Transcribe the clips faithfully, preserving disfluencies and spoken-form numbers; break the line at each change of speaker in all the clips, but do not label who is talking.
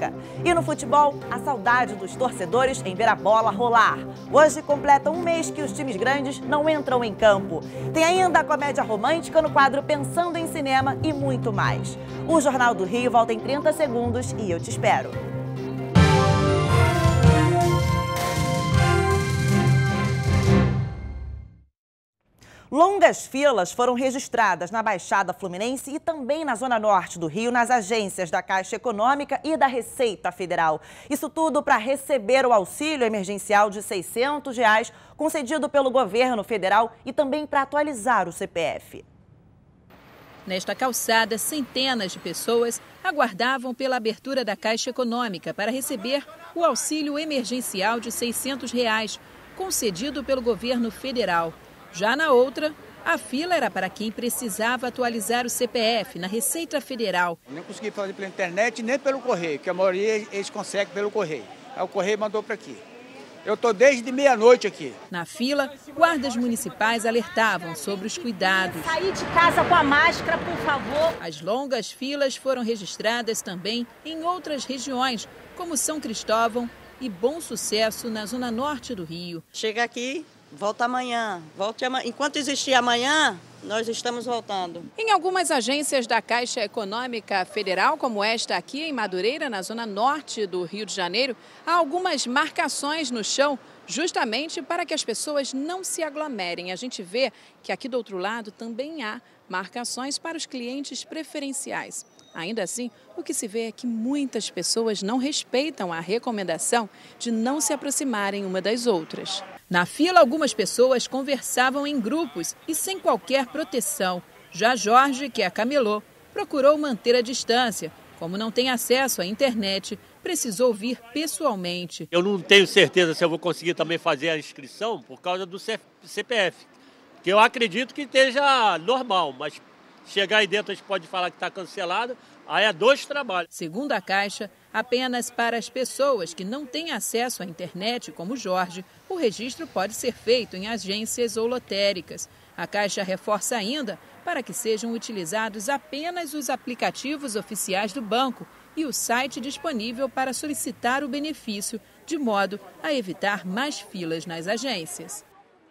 econômica. E no futebol, a saudade dos torcedores em ver a bola rolar. Hoje completa um mês que os times grandes não entram em campo. Tem ainda a comédia romântica no quadro Pensando em Cinema e muito mais. O Jornal do Rio volta em trinta segundos e eu te espero. Longas filas foram registradas na Baixada Fluminense e também na Zona Norte do Rio, nas agências da Caixa Econômica e da Receita Federal. Isso tudo para receber o auxílio emergencial de seiscentos reais concedido pelo governo federal e também para atualizar o C P F.
Nesta calçada, centenas de pessoas aguardavam pela abertura da Caixa Econômica para receber o auxílio emergencial de seiscentos reais, concedido pelo governo federal. Já na outra, a fila era para quem precisava atualizar o C P F na Receita Federal.
Não consegui fazer pela internet nem pelo correio, que a maioria eles conseguem pelo correio. Aí o correio mandou para aqui. Eu estou desde meia-noite aqui.
Na fila, guardas municipais alertavam sobre os cuidados.
Sair de casa com a máscara, por favor.
As longas filas foram registradas também em outras regiões, como São Cristóvão e Bom Sucesso, na Zona Norte do Rio.
Chega aqui, volta amanhã. Volte amanhã. Enquanto existir amanhã, nós estamos voltando.
Em algumas agências da Caixa Econômica Federal, como esta aqui em Madureira, na Zona Norte do Rio de Janeiro, há algumas marcações no chão, justamente para que as pessoas não se aglomerem. A gente vê que aqui do outro lado também há marcações para os clientes preferenciais. Ainda assim, o que se vê é que muitas pessoas não respeitam a recomendação de não se aproximarem uma das outras. Na fila, algumas pessoas conversavam em grupos e sem qualquer proteção. Já Jorge, que é camelô, procurou manter a distância. Como não tem acesso à internet, precisou vir pessoalmente.
Eu não tenho certeza se eu vou conseguir também fazer a inscrição por causa do C P F, que eu acredito que esteja normal, mas chegar aí dentro a gente pode falar que está cancelado, aí é dois trabalhos.
Segundo a Caixa, apenas para as pessoas que não têm acesso à internet, como Jorge, o registro pode ser feito em agências ou lotéricas. A Caixa reforça ainda para que sejam utilizados apenas os aplicativos oficiais do banco e o site disponível para solicitar o benefício, de modo a evitar mais filas nas agências.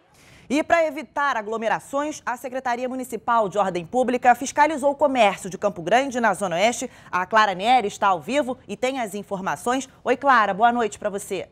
E para evitar aglomerações, a Secretaria Municipal de Ordem Pública fiscalizou o comércio de Campo Grande, na Zona Oeste. A Clara Neri está ao vivo e tem as informações. Oi, Clara, boa noite para você.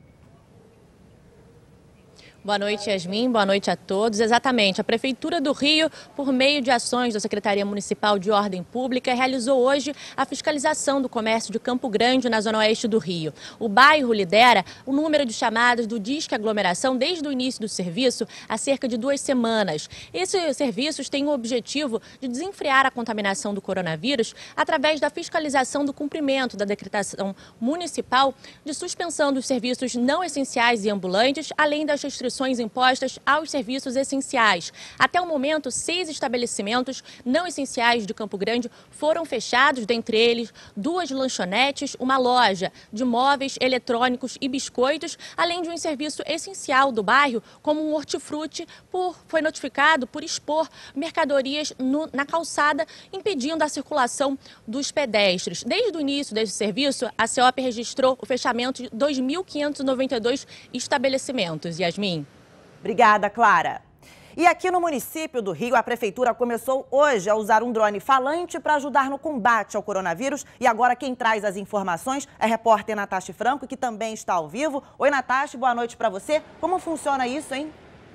Boa noite, Yasmin. Boa noite a todos. Exatamente. A Prefeitura do Rio, por meio de ações da Secretaria Municipal de Ordem Pública, realizou hoje a fiscalização do comércio de Campo Grande, na Zona Oeste do Rio. O bairro lidera o número de chamadas do Disque Aglomeração desde o início do serviço há cerca de duas semanas. Esses serviços têm o objetivo de desenfrear a contaminação do coronavírus através da fiscalização do cumprimento da decretação municipal de suspensão dos serviços não essenciais e ambulantes, além das restrições impostas aos serviços essenciais. Até o momento, seis estabelecimentos não essenciais de Campo Grande foram fechados, dentre eles duas lanchonetes, uma loja de móveis, eletrônicos e biscoitos, além de um serviço essencial do bairro, como um hortifruti, por, foi notificado por expor mercadorias no, na calçada, impedindo a circulação dos pedestres. Desde o início desse serviço, a C E O P registrou o fechamento de dois mil quinhentos e noventa e dois estabelecimentos. Yasmin.
Obrigada, Clara. E aqui no município do Rio, a Prefeitura começou hoje a usar um drone falante para ajudar no combate ao coronavírus. E agora quem traz as informações é a repórter Natasha Franco, que também está ao vivo. Oi, Natasha, boa noite para você. Como funciona isso, hein?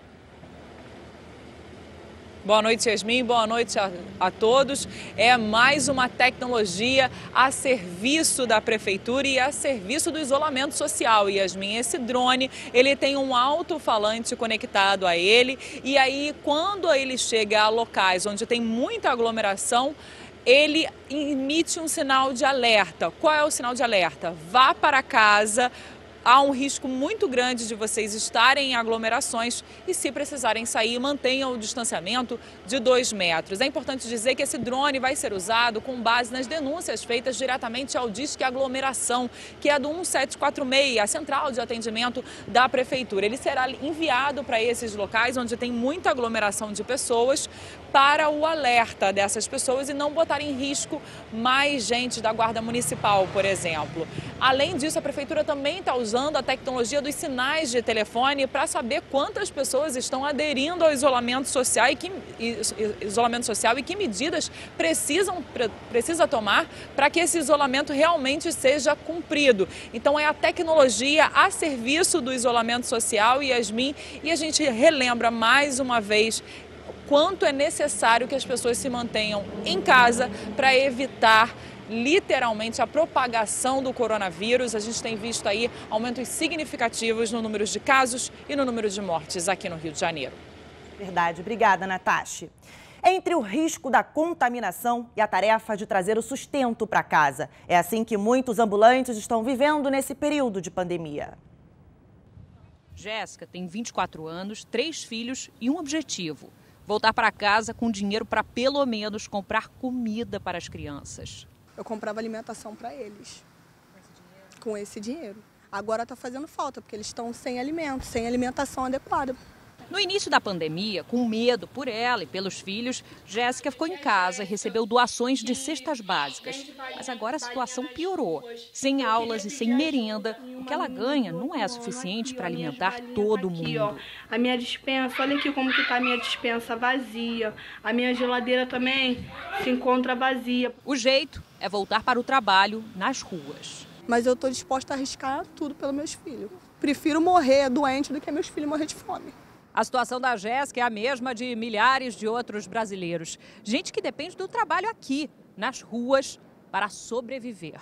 Boa noite, Yasmin. Boa noite a, a todos. É mais uma tecnologia a serviço da Prefeitura e a serviço do isolamento social, Yasmin. Esse drone, ele tem um alto-falante conectado a ele e aí, quando ele chega a locais onde tem muita aglomeração, ele emite um sinal de alerta. Qual é o sinal de alerta? Vá para casa, há um risco muito grande de vocês estarem em aglomerações e, se precisarem sair, mantenham o distanciamento de dois metros. É importante dizer que esse drone vai ser usado com base nas denúncias feitas diretamente ao Disque Aglomeração, que é do um sete quatro seis, a central de atendimento da Prefeitura. Ele será enviado para esses locais onde tem muita aglomeração de pessoas para o alerta dessas pessoas e não botar em risco mais gente da Guarda Municipal, por exemplo. Além disso, a Prefeitura também está usando a tecnologia dos sinais de telefone para saber quantas pessoas estão aderindo ao isolamento social e que, isolamento social e que medidas precisam, precisa tomar para que esse isolamento realmente seja cumprido. Então é a tecnologia a serviço do isolamento social, Yasmin, e a gente relembra mais uma vez quanto é necessário que as pessoas se mantenham em casa para evitar literalmente a propagação do coronavírus. A gente tem visto aí aumentos significativos no número de casos e no número de mortes aqui no Rio de Janeiro.
Verdade. Obrigada, Natasha. Entre o risco da contaminação e a tarefa de trazer o sustento para casa. É assim que muitos ambulantes estão vivendo nesse período de pandemia.
Jéssica tem vinte e quatro anos, três filhos e um objetivo: voltar para casa com dinheiro para pelo menos comprar comida para as crianças.
Eu comprava alimentação para eles com esse dinheiro. Agora está fazendo falta, porque eles estão sem alimento, sem alimentação adequada.
No início da pandemia, com medo por ela e pelos filhos, Jéssica ficou em casa e recebeu doações de cestas básicas. Mas agora a situação piorou. Sem aulas e sem merenda, o que ela ganha não é suficiente para alimentar todo mundo.
A minha despensa, olha aqui como que está a minha despensa vazia. A minha geladeira também se encontra vazia.
O jeito é voltar para o trabalho nas ruas.
Mas eu estou disposta a arriscar tudo pelos meus filhos. Prefiro morrer doente do que meus filhos morrer de fome.
A situação da Jéssica é a mesma de milhares de outros brasileiros. Gente que depende do trabalho aqui, nas ruas, para sobreviver.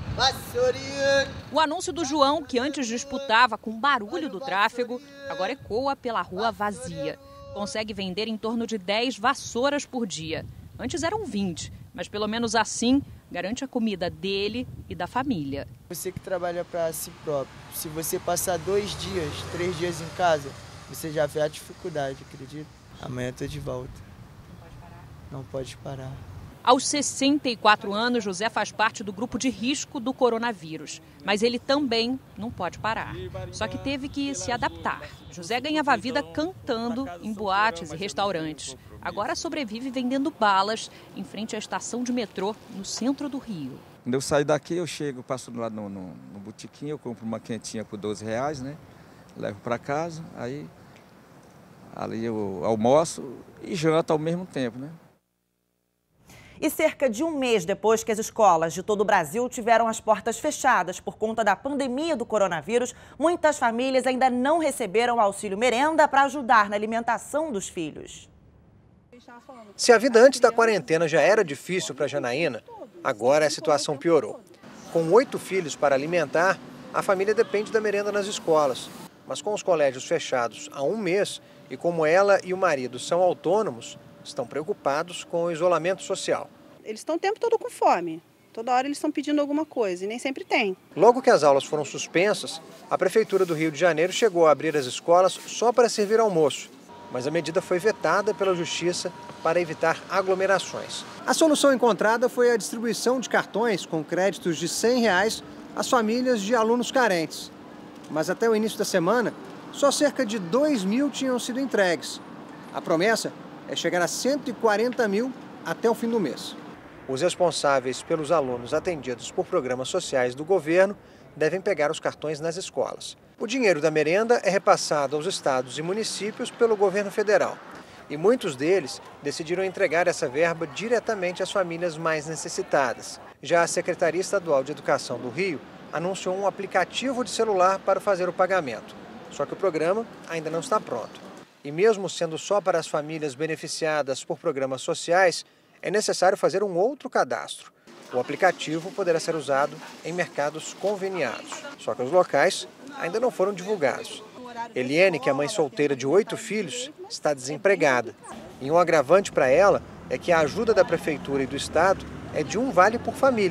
O anúncio do João, que antes disputava com o barulho do tráfego, agora ecoa pela rua vazia. Consegue vender em torno de dez vassouras por dia. Antes eram vinte, mas pelo menos assim garante a comida dele e da família.
Você que trabalha para si próprio, se você passar dois dias, três dias em casa, você já vê a dificuldade, acredito. Amanhã eu tô de volta. Não pode parar? Não pode parar.
Aos sessenta e quatro anos, José faz parte do grupo de risco do coronavírus. Mas ele também não pode parar. Só que teve que se adaptar. José ganhava vida cantando em boates e restaurantes. Agora sobrevive vendendo balas em frente à estação de metrô no centro do Rio.
Quando eu saio daqui, eu chego, passo lá no, no, no botequim, eu compro uma quentinha por doze reais, né? Levo para casa, aí ali eu almoço e janto ao mesmo tempo, né?
E cerca de um mês depois que as escolas de todo o Brasil tiveram as portas fechadas por conta da pandemia do coronavírus, muitas famílias ainda não receberam auxílio merenda para ajudar na alimentação dos filhos.
Se a vida antes da quarentena já era difícil para Janaína, agora a situação piorou. Com oito filhos para alimentar, a família depende da merenda nas escolas. Mas com os colégios fechados há um mês e como ela e o marido são autônomos, estão preocupados com o isolamento social.
Eles estão o tempo todo com fome. Toda hora eles estão pedindo alguma coisa e nem sempre tem.
Logo que as aulas foram suspensas, a Prefeitura do Rio de Janeiro chegou a abrir as escolas só para servir almoço. Mas a medida foi vetada pela Justiça para evitar aglomerações. A solução encontrada foi a distribuição de cartões com créditos de cem reais às famílias de alunos carentes. Mas até o início da semana, só cerca de dois mil tinham sido entregues. A promessa é chegar a cento e quarenta mil até o fim do mês. Os responsáveis pelos alunos atendidos por programas sociais do governo devem pegar os cartões nas escolas. O dinheiro da merenda é repassado aos estados e municípios pelo governo federal. E muitos deles decidiram entregar essa verba diretamente às famílias mais necessitadas. Já a Secretaria Estadual de Educação do Rio anunciou um aplicativo de celular para fazer o pagamento. Só que o programa ainda não está pronto. E mesmo sendo só para as famílias beneficiadas por programas sociais, é necessário fazer um outro cadastro. O aplicativo poderá ser usado em mercados conveniados. Só que os locais ainda não foram divulgados. Eliane, que é mãe solteira de oito filhos, está desempregada. E um agravante para ela é que a ajuda da Prefeitura e do Estado é de um vale por família.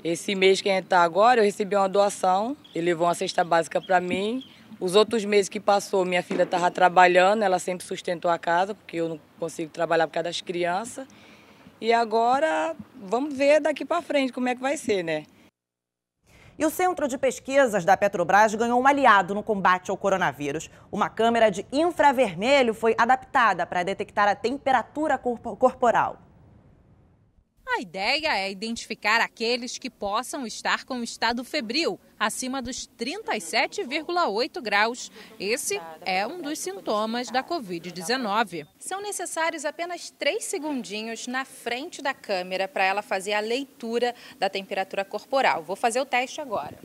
Esse mês que a gente está agora, eu recebi uma doação, ele levou uma cesta básica para mim. Os outros meses que passou, minha filha estava trabalhando, ela sempre sustentou a casa, porque eu não consigo trabalhar por causa das crianças. E agora, vamos ver daqui para frente como é que vai ser, né?
E o Centro de Pesquisas da Petrobras ganhou um aliado no combate ao coronavírus. Uma câmera de infravermelho foi adaptada para detectar a temperatura corporal.
A ideia é identificar aqueles que possam estar com estado febril, acima dos trinta e sete vírgula oito graus. Esse é um dos sintomas da covid dezenove. São necessários apenas três segundinhos na frente da câmera para ela fazer a leitura da temperatura corporal. Vou fazer o teste agora.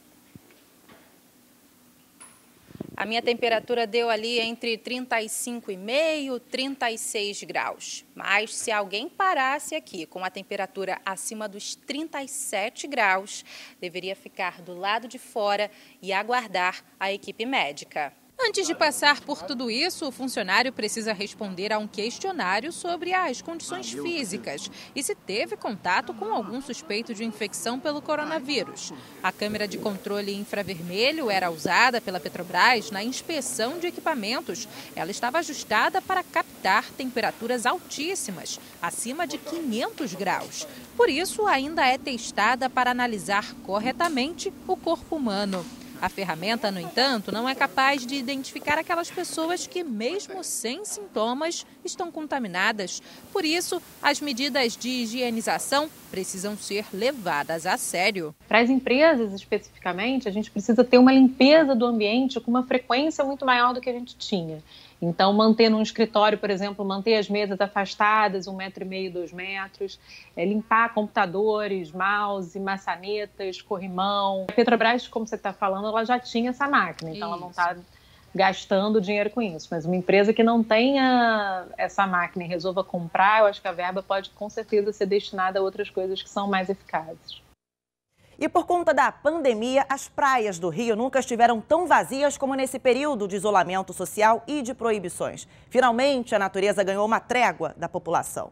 A minha temperatura deu ali entre trinta e cinco vírgula cinco e trinta e seis graus. Mas se alguém parasse aqui com a temperatura acima dos trinta e sete graus, deveria ficar do lado de fora e aguardar a equipe médica. Antes de passar por tudo isso, o funcionário precisa responder a um questionário sobre as condições físicas e se teve contato com algum suspeito de infecção pelo coronavírus. A câmera de controle infravermelho era usada pela Petrobras na inspeção de equipamentos. Ela estava ajustada para captar temperaturas altíssimas, acima de quinhentos graus. Por isso, ainda é testada para analisar corretamente o corpo humano. A ferramenta, no entanto, não é capaz de identificar aquelas pessoas que, mesmo sem sintomas, estão contaminadas. Por isso, as medidas de higienização precisam ser levadas a sério.
Para as empresas, especificamente, a gente precisa ter uma limpeza do ambiente com uma frequência muito maior do que a gente tinha. Então, manter num escritório, por exemplo, manter as mesas afastadas, um metro e meio, dois metros, é, limpar computadores, mouse, maçanetas, corrimão. A Petrobras, como você está falando, ela já tinha essa máquina, então isso. Ela não está gastando dinheiro com isso. Mas uma empresa que não tenha essa máquina e resolva comprar, eu acho que a verba pode, com certeza, ser destinada a outras coisas que são mais eficazes.
E por conta da pandemia, as praias do Rio nunca estiveram tão vazias como nesse período de isolamento social e de proibições. Finalmente, a natureza ganhou uma trégua da população.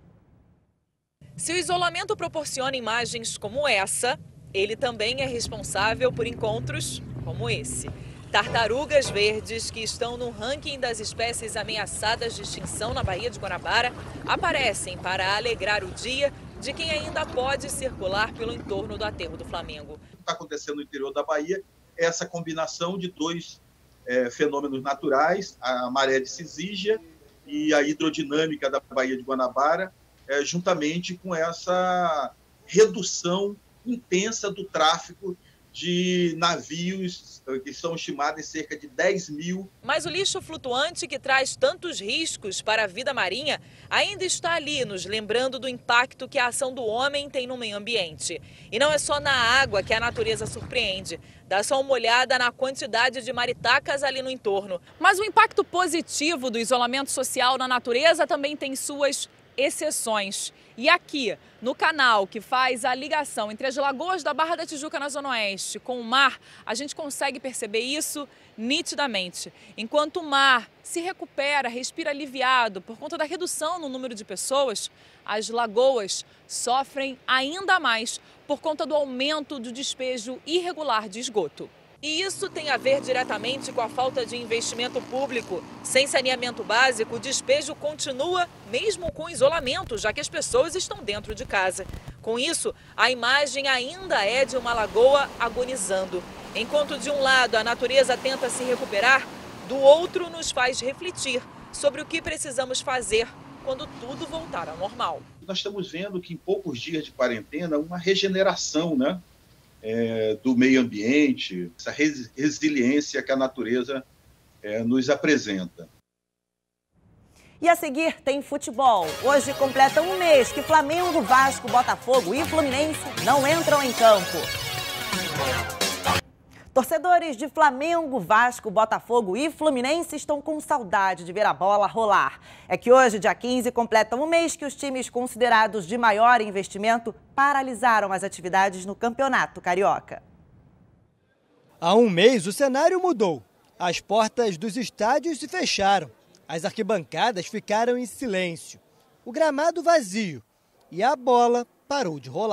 Se o isolamento proporciona imagens como essa, ele também é responsável por encontros como esse. Tartarugas verdes, que estão no ranking das espécies ameaçadas de extinção na Baía de Guanabara, aparecem para alegrar o dia de quem ainda pode circular pelo entorno do aterro do Flamengo.
O que está acontecendo no interior da Bahia é essa combinação de dois é, fenômenos naturais, a maré de Cisígia e a hidrodinâmica da Baía de Guanabara, é, juntamente com essa redução intensa do tráfego de navios que são estimados em cerca de dez mil.
Mas o lixo flutuante, que traz tantos riscos para a vida marinha, ainda está ali, nos lembrando do impacto que a ação do homem tem no meio ambiente. E não é só na água que a natureza surpreende. Dá só uma olhada na quantidade de maritacas ali no entorno. Mas o impacto positivo do isolamento social na natureza também tem suas exceções. E aqui, no canal que faz a ligação entre as lagoas da Barra da Tijuca na Zona Oeste com o mar, a gente consegue perceber isso nitidamente. Enquanto o mar se recupera, respira aliviado por conta da redução no número de pessoas, as lagoas sofrem ainda mais por conta do aumento do despejo irregular de esgoto. E isso tem a ver diretamente com a falta de investimento público. Sem saneamento básico, o despejo continua mesmo com isolamento, já que as pessoas estão dentro de casa. Com isso, a imagem ainda é de uma lagoa agonizando. Enquanto de um lado a natureza tenta se recuperar, do outro nos faz refletir sobre o que precisamos fazer quando tudo voltar ao normal.
Nós estamos vendo que em poucos dias de quarentena, uma regeneração, né? É, do meio ambiente, essa res, resiliência que a natureza é, nos apresenta.
E a seguir tem futebol. Hoje completa um mês que Flamengo, Vasco, Botafogo e Fluminense não entram em campo. Torcedores de Flamengo, Vasco, Botafogo e Fluminense estão com saudade de ver a bola rolar. É que hoje, dia quinze, completa um mês que os times considerados de maior investimento paralisaram as atividades no Campeonato Carioca.
Há um mês, o cenário mudou. As portas dos estádios se fecharam. As arquibancadas ficaram em silêncio. O gramado vazio. E a bola parou de rolar.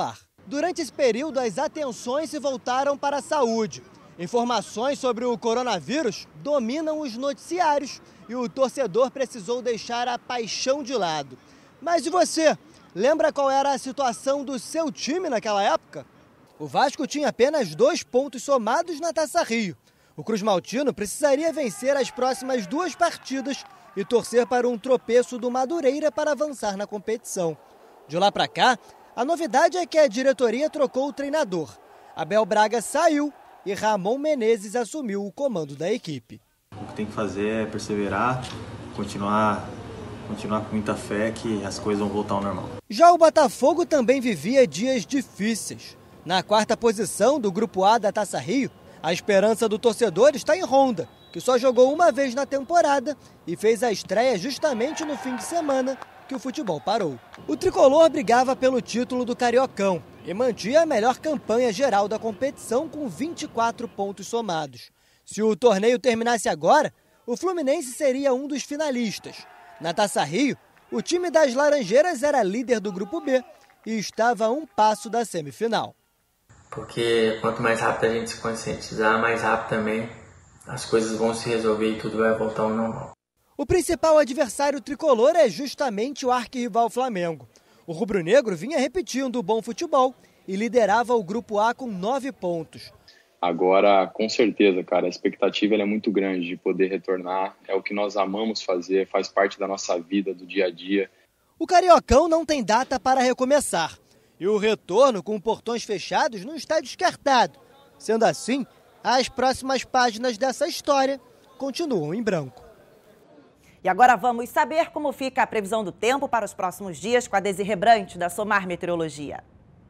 Durante esse período, as atenções se voltaram para a saúde. Informações sobre o coronavírus dominam os noticiários e o torcedor precisou deixar a paixão de lado. Mas e você? Lembra qual era a situação do seu time naquela época? O Vasco tinha apenas dois pontos somados na Taça Rio. O Cruz Maltino precisaria vencer as próximas duas partidas e torcer para um tropeço do Madureira para avançar na competição. De lá para cá, a novidade é que a diretoria trocou o treinador. Abel Braga saiu e Ramon Menezes assumiu o comando da equipe.
O que tem que fazer é perseverar, continuar, continuar com muita fé que as coisas vão voltar ao normal.
Já o Botafogo também vivia dias difíceis. Na quarta posição do Grupo A da Taça Rio, a esperança do torcedor está em Honda, que só jogou uma vez na temporada e fez a estreia justamente no fim de semana que o futebol parou. O tricolor brigava pelo título do Cariocão e mantinha a melhor campanha geral da competição com vinte e quatro pontos somados. Se o torneio terminasse agora, o Fluminense seria um dos finalistas. Na Taça Rio, o time das Laranjeiras era líder do Grupo B e estava a um passo da semifinal.
Porque quanto mais rápido a gente se conscientizar, mais rápido também as coisas vão se resolver e tudo vai voltar ao normal.
O principal adversário tricolor é justamente o arquirrival Flamengo. O rubro-negro vinha repetindo o bom futebol e liderava o Grupo A com nove pontos.
Agora, com certeza, cara, a expectativa é muito grande de poder retornar. É o que nós amamos fazer, faz parte da nossa vida, do dia a dia.
O Cariocão não tem data para recomeçar. E o retorno com portões fechados não está descartado. Sendo assim, as próximas páginas dessa história continuam em branco.
E agora vamos saber como fica a previsão do tempo para os próximos dias com a Desirê Brant, da Somar Meteorologia.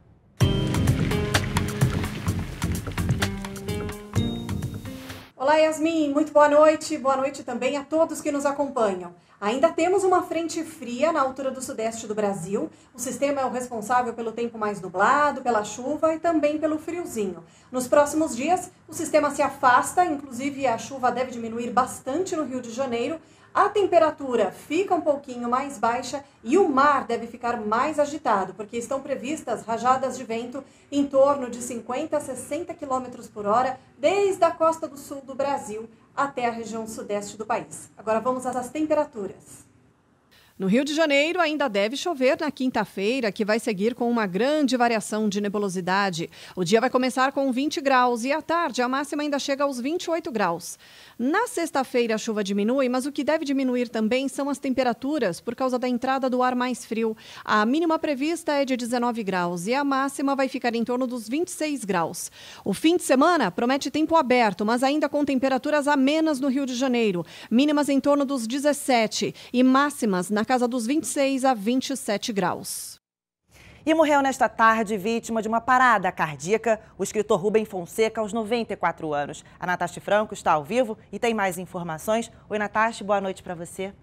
Olá, Yasmin, muito boa noite. Boa noite também a todos que nos acompanham. Ainda temos uma frente fria na altura do sudeste do Brasil. O sistema é o responsável pelo tempo mais nublado, pela chuva e também pelo friozinho. Nos próximos dias, o sistema se afasta, inclusive a chuva deve diminuir bastante no Rio de Janeiro. A temperatura fica um pouquinho mais baixa e o mar deve ficar mais agitado, porque estão previstas rajadas de vento em torno de cinquenta a sessenta quilômetros por hora, desde a costa do sul do Brasil até a região sudeste do país. Agora vamos às temperaturas.
No Rio de Janeiro, ainda deve chover na quinta-feira, que vai seguir com uma grande variação de nebulosidade. O dia vai começar com vinte graus e à tarde a máxima ainda chega aos vinte e oito graus. Na sexta-feira a chuva diminui, mas o que deve diminuir também são as temperaturas por causa da entrada do ar mais frio. A mínima prevista é de dezenove graus e a máxima vai ficar em torno dos vinte e seis graus. O fim de semana promete tempo aberto, mas ainda com temperaturas amenas no Rio de Janeiro. Mínimas em torno dos dezessete e máximas na casa dos vinte e seis a vinte e sete graus.
E morreu nesta tarde vítima de uma parada cardíaca o escritor Rubem Fonseca, aos noventa e quatro anos. A Natasha Franco está ao vivo e tem mais informações. Oi, Natasha, boa noite para você.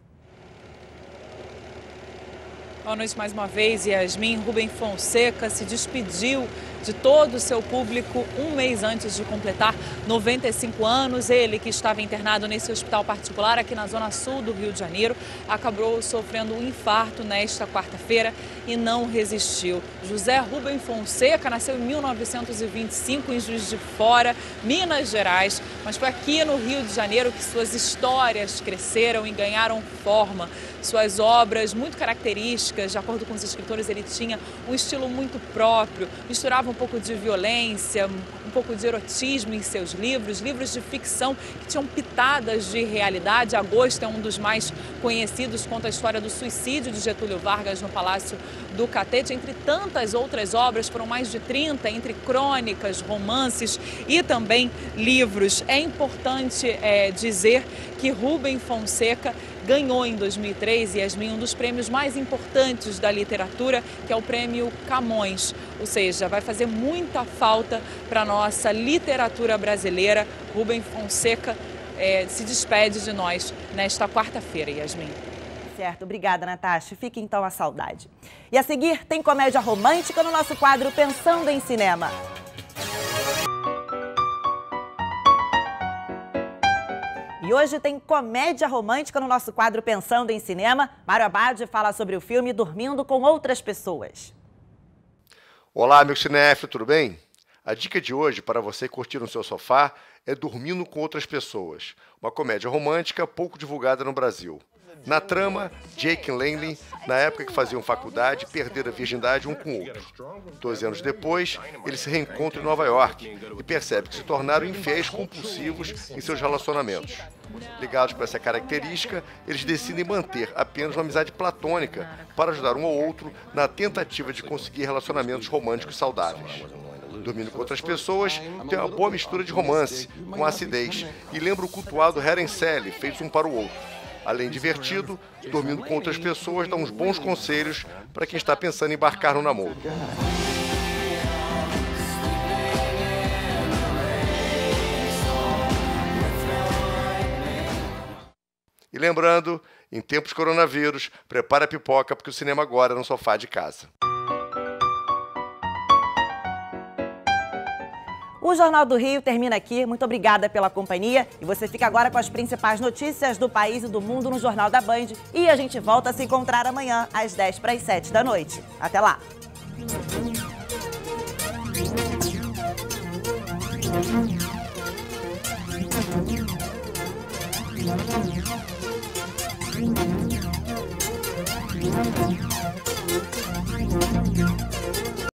Boa noite mais uma vez, Yasmin. Rubem Fonseca se despediu de todo o seu público um mês antes de completar noventa e cinco anos. Ele, que estava internado nesse hospital particular aqui na zona sul do Rio de Janeiro, acabou sofrendo um infarto nesta quarta-feira e não resistiu. José Rubem Fonseca nasceu em mil novecentos e vinte e cinco em Juiz de Fora, Minas Gerais, mas foi aqui no Rio de Janeiro que suas histórias cresceram e ganharam forma. Suas obras muito características, de acordo com os escritores, ele tinha um estilo muito próprio, misturava um pouco de violência, um pouco de erotismo em seus livros, livros de ficção que tinham pitadas de realidade. Agosto é um dos mais conhecidos, conta a história do suicídio de Getúlio Vargas no Palácio do Catete, entre tantas outras obras, foram mais de trinta, entre crônicas, romances e também livros. É importante é, dizer que Rubem Fonseca ganhou em dois mil e três, Yasmin, um dos prêmios mais importantes da literatura, que é o Prêmio Camões. Ou seja, vai fazer muita falta para a nossa literatura brasileira. Rubem Fonseca é, se despede de nós nesta quarta-feira, Yasmin.
Certo, obrigada, Natasha. Fique então a saudade. E a seguir, tem comédia romântica no nosso quadro Pensando em Cinema. E hoje tem comédia romântica no nosso quadro Pensando em Cinema. Mário Abad fala sobre o filme Dormindo com Outras Pessoas.
Olá, meu cinéfilo, tudo bem? A dica de hoje para você curtir no seu sofá é Dormindo com Outras Pessoas, uma comédia romântica pouco divulgada no Brasil. Na trama, Jake e Laney, na época que faziam faculdade, perderam a virgindade um com o outro. Doze anos depois, eles se reencontram em Nova York e percebem que se tornaram infiéis compulsivos em seus relacionamentos. Ligados por essa característica, eles decidem manter apenas uma amizade platônica para ajudar um ao outro na tentativa de conseguir relacionamentos românticos saudáveis. Dormindo com Outras Pessoas tem uma boa mistura de romance, com acidez, e lembra o cultuado Harry e Sally, feitos um para o outro. Além de divertido, Dormindo com Outras Pessoas dá uns bons conselhos para quem está pensando em embarcar no namoro. E lembrando, em tempos de coronavírus, prepara a pipoca porque o cinema agora é no sofá de casa.
O Jornal do Rio termina aqui. Muito obrigada pela companhia. E você fica agora com as principais notícias do país e do mundo no Jornal da Band. E a gente volta a se encontrar amanhã, às dez para as sete da noite. Até lá!
Thank you.